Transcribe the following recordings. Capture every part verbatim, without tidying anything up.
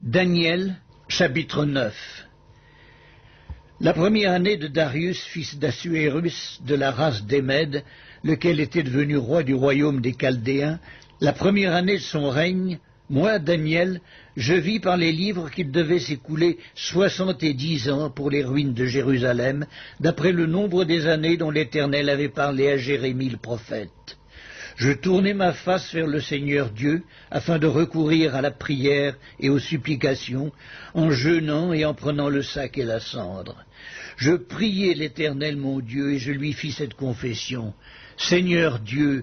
Daniel, chapitre neuf. La première année de Darius, fils d'Assuérus, de la race des Mèdes, lequel était devenu roi du royaume des Chaldéens, la première année de son règne, moi, Daniel, je vis par les livres qu'il devait s'écouler soixante-et-dix ans pour les ruines de Jérusalem, d'après le nombre des années dont l'Éternel avait parlé à Jérémie le prophète. Je tournai ma face vers le Seigneur Dieu, afin de recourir à la prière et aux supplications, en jeûnant et en prenant le sac et la cendre. Je priai l'Éternel mon Dieu, et je lui fis cette confession. Seigneur Dieu,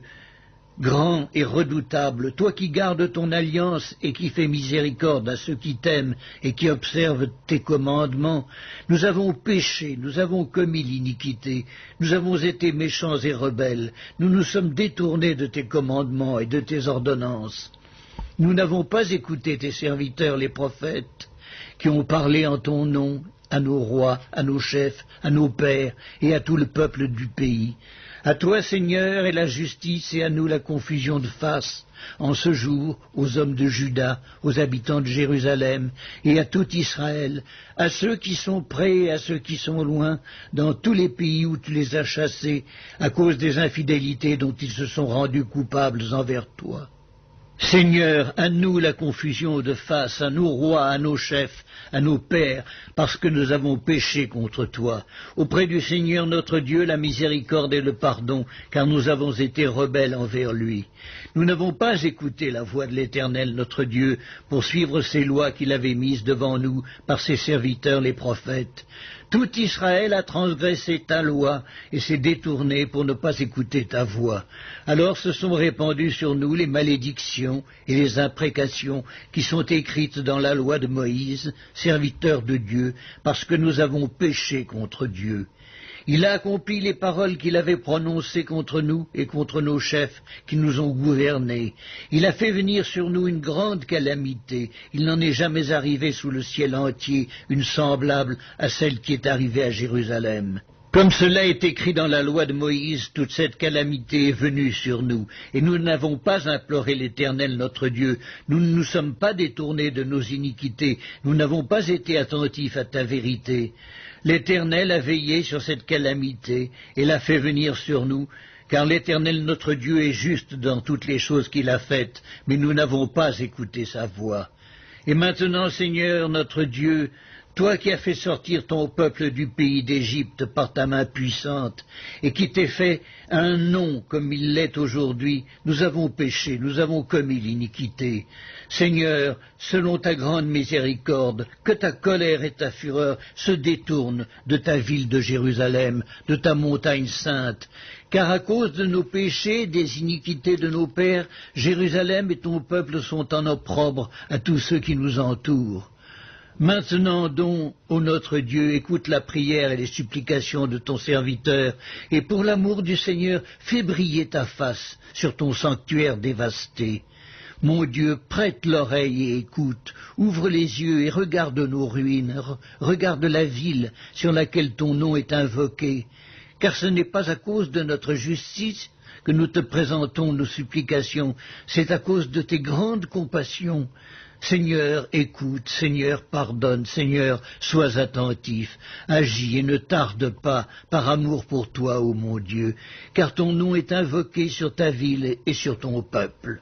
grand et redoutable, toi qui gardes ton alliance et qui fais miséricorde à ceux qui t'aiment et qui observent tes commandements, nous avons péché, nous avons commis l'iniquité, nous avons été méchants et rebelles, nous nous sommes détournés de tes commandements et de tes ordonnances. Nous n'avons pas écouté tes serviteurs les prophètes, qui ont parlé en ton nom à nos rois, à nos chefs, à nos pères et à tout le peuple du pays. À toi, Seigneur, est la justice, et à nous la confusion de face, en ce jour, aux hommes de Juda, aux habitants de Jérusalem, et à tout Israël, à ceux qui sont près et à ceux qui sont loin, dans tous les pays où tu les as chassés, à cause des infidélités dont ils se sont rendus coupables envers toi. Seigneur, à nous la confusion de face, à nos rois, à nos chefs, à nos pères, parce que nous avons péché contre toi. Auprès du Seigneur notre Dieu, la miséricorde et le pardon, car nous avons été rebelles envers lui. Nous n'avons pas écouté la voix de l'Éternel notre Dieu pour suivre ses lois qu'il avait mises devant nous par ses serviteurs les prophètes. Tout Israël a transgressé ta loi et s'est détourné pour ne pas écouter ta voix. Alors se sont répandues sur nous les malédictions et les imprécations qui sont écrites dans la loi de Moïse, serviteur de Dieu, parce que nous avons péché contre Dieu. Il a accompli les paroles qu'il avait prononcées contre nous et contre nos chefs qui nous ont gouvernés. Il a fait venir sur nous une grande calamité. Il n'en est jamais arrivé sous le ciel entier une semblable à celle qui est arrivée à Jérusalem. Comme cela est écrit dans la loi de Moïse, toute cette calamité est venue sur nous, et nous n'avons pas imploré l'Éternel notre Dieu, nous ne nous sommes pas détournés de nos iniquités, nous n'avons pas été attentifs à ta vérité. L'Éternel a veillé sur cette calamité et l'a fait venir sur nous, car l'Éternel notre Dieu est juste dans toutes les choses qu'il a faites, mais nous n'avons pas écouté sa voix. Et maintenant, Seigneur notre Dieu, toi qui as fait sortir ton peuple du pays d'Égypte par ta main puissante, et qui t'es fait un nom comme il l'est aujourd'hui, nous avons péché, nous avons commis l'iniquité. Seigneur, selon ta grande miséricorde, que ta colère et ta fureur se détournent de ta ville de Jérusalem, de ta montagne sainte, car à cause de nos péchés, des iniquités de nos pères, Jérusalem et ton peuple sont en opprobre à tous ceux qui nous entourent. Maintenant donc, ô notre Dieu, écoute la prière et les supplications de ton serviteur, et pour l'amour du Seigneur, fais briller ta face sur ton sanctuaire dévasté. Mon Dieu, prête l'oreille et écoute, ouvre les yeux et regarde nos ruines, regarde la ville sur laquelle ton nom est invoqué, car ce n'est pas à cause de notre justice que nous te présentons nos supplications, c'est à cause de tes grandes compassions. Seigneur, écoute, Seigneur, pardonne, Seigneur, sois attentif, agis et ne tarde pas, par amour pour toi, ô mon Dieu, car ton nom est invoqué sur ta ville et sur ton peuple.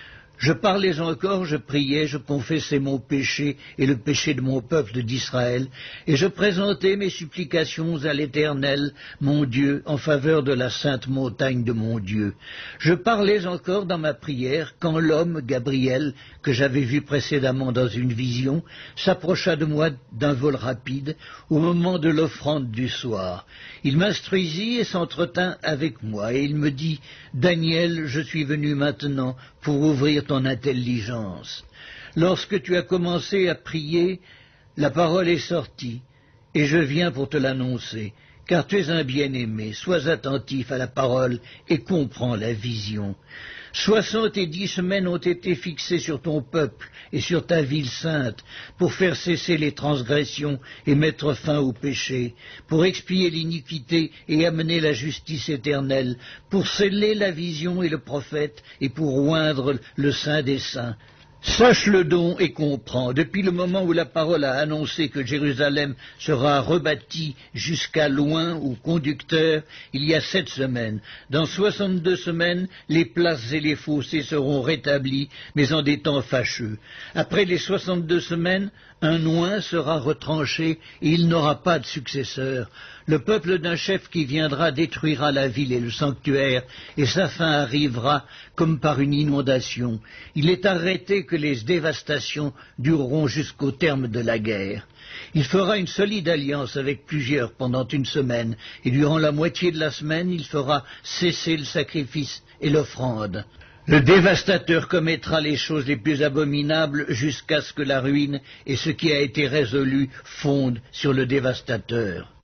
Je parlais encore, je priais, je confessais mon péché et le péché de mon peuple d'Israël, et je présentais mes supplications à l'Éternel, mon Dieu, en faveur de la sainte montagne de mon Dieu. Je parlais encore dans ma prière, quand l'homme, Gabriel, que j'avais vu précédemment dans une vision, s'approcha de moi d'un vol rapide, au moment de l'offrande du soir. Il m'instruisit et s'entretint avec moi, et il me dit, « Daniel, je suis venu maintenant pour ouvrir ton intelligence. Lorsque tu as commencé à prier, la parole est sortie, et je viens pour te l'annoncer, car tu es un bien-aimé, sois attentif à la parole et comprends la vision. Soixante et dix semaines ont été fixées sur ton peuple et sur ta ville sainte, pour faire cesser les transgressions et mettre fin au péché, pour expier l'iniquité et amener la justice éternelle, pour sceller la vision et le prophète, et pour oindre le Saint des saints. Sache-le donc et comprends, depuis le moment où la parole a annoncé que Jérusalem sera rebâtie jusqu'à loin ou conducteur, il y a sept semaines. Dans soixante-deux semaines, les places et les fossés seront rétablis, mais en des temps fâcheux. Après les soixante-deux semaines, un oint sera retranché et il n'aura pas de successeur. Le peuple d'un chef qui viendra détruira la ville et le sanctuaire, et sa fin arrivera comme par une inondation. Il est arrêté que les dévastations dureront jusqu'au terme de la guerre. Il fera une solide alliance avec plusieurs pendant une semaine, et durant la moitié de la semaine, il fera cesser le sacrifice et l'offrande. Le dévastateur commettra les choses les plus abominables jusqu'à ce que la ruine et ce qui a été résolu fondent sur le dévastateur.